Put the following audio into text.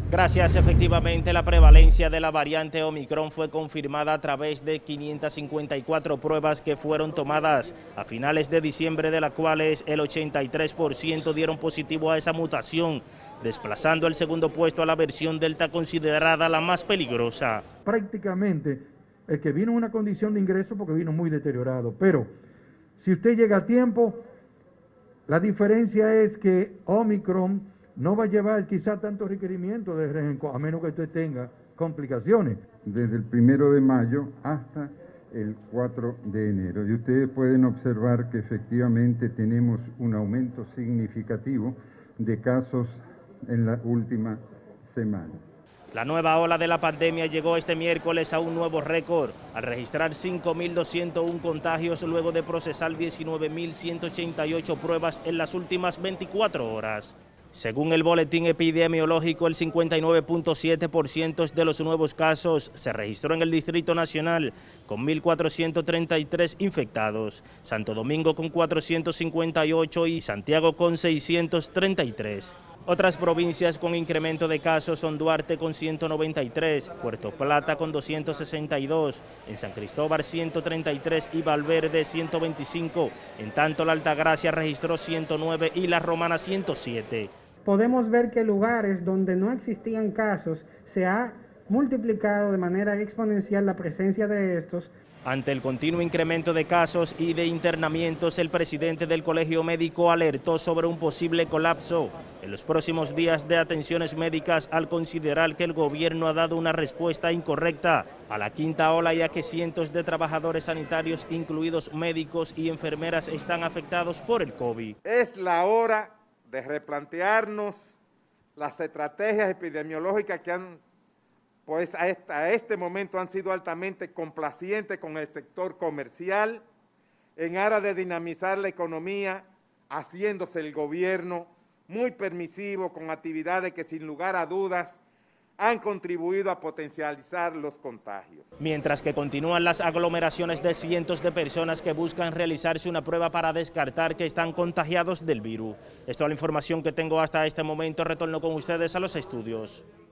Gracias, efectivamente, la prevalencia de la variante Omicron fue confirmada a través de 554 pruebas que fueron tomadas a finales de diciembre, de las cuales el 83% dieron positivo a esa mutación, desplazando el segundo puesto a la versión Delta, considerada la más peligrosa. Prácticamente el que vino en una condición de ingreso porque vino muy deteriorado, pero si usted llega a tiempo, la diferencia es que Omicron no va a llevar quizá tantos requerimientos de regenco, a menos que usted tenga complicaciones. Desde el 1 de mayo hasta el 4 de enero. Y ustedes pueden observar que efectivamente tenemos un aumento significativo de casos en la última semana. La nueva ola de la pandemia llegó este miércoles a un nuevo récord, al registrar 5.201 contagios luego de procesar 19.188 pruebas en las últimas 24 horas. Según el boletín epidemiológico, el 59.7% de los nuevos casos se registró en el Distrito Nacional, con 1.433 infectados, Santo Domingo con 458 y Santiago con 633. Otras provincias con incremento de casos son Duarte con 193, Puerto Plata con 262, en San Cristóbal 133 y Valverde 125. En tanto, la Altagracia registró 109 y La Romana 107. Podemos ver que lugares donde no existían casos se ha multiplicado de manera exponencial la presencia de estos. Ante el continuo incremento de casos y de internamientos, el presidente del Colegio Médico alertó sobre un posible colapso en los próximos días de atenciones médicas, al considerar que el gobierno ha dado una respuesta incorrecta a la quinta ola, ya que cientos de trabajadores sanitarios, incluidos médicos y enfermeras, están afectados por el COVID. Es la hora de replantearnos las estrategias epidemiológicas que pues a este momento han sido altamente complacientes con el sector comercial, en aras de dinamizar la economía, haciéndose el gobierno muy permisivo con actividades que sin lugar a dudas han contribuido a potencializar los contagios. Mientras que continúan las aglomeraciones de cientos de personas que buscan realizarse una prueba para descartar que están contagiados del virus. Esto es la información que tengo hasta este momento. Retorno con ustedes a los estudios.